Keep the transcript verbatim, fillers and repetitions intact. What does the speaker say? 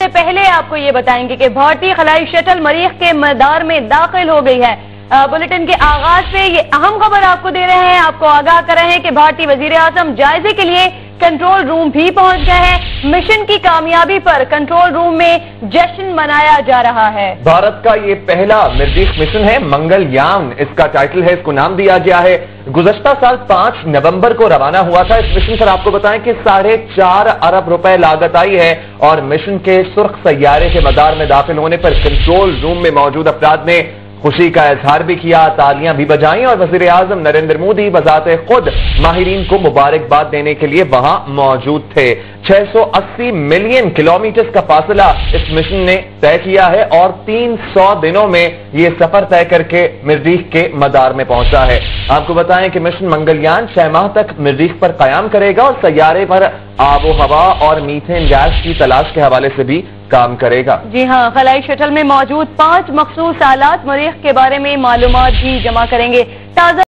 पहले आपको ये बताएंगे कि भारतीय खलाई शटल मरीख के मदार में दाखिल हो गई है। बुलेटिन के आगाज से ये अहम खबर आपको दे रहे हैं, आपको आगाह कर रहे हैं कि भारतीय वजीर आजम जायजे के लिए कंट्रोल रूम भी पहुंच गए हैं। मिशन की कामयाबी पर कंट्रोल रूम में जश्न मनाया जा रहा है। भारत का ये पहला मरीख मिशन है, मंगलयान इसका टाइटल है, इसको नाम दिया गया है। गुज़श्ता साल पांच नवंबर को रवाना हुआ था। इस मिशन पर आपको बताएं कि साढ़े चार अरब रुपए लागत आई है और मिशन के सुर्ख सैयारे के मदार में दाखिल होने पर कंट्रोल रूम में मौजूद अफराद ने खुशी का इजहार भी किया, तालियां भी बजाई और वजीर आजम नरेंद्र मोदी बजाते खुद माहिरीन को मुबारकबाद देने के लिए वहां मौजूद थे। छह सौ अस्सी मिलियन किलोमीटर का फासला इस मिशन ने तय किया है और तीन सौ दिनों में ये सफर तय करके मरीख के मदार में पहुंचा है। आपको बताएं कि मिशन मंगलयान छह माह तक मरीख पर कयाम करेगा और सैयारे पर आबो हवा और मीथेन गैस की तलाश के हवाले से भी काम करेगा। जी हाँ, खलाई शटल में मौजूद पांच मखसूस आलात मरीख के बारे में मालूमात भी जमा करेंगे। ताजा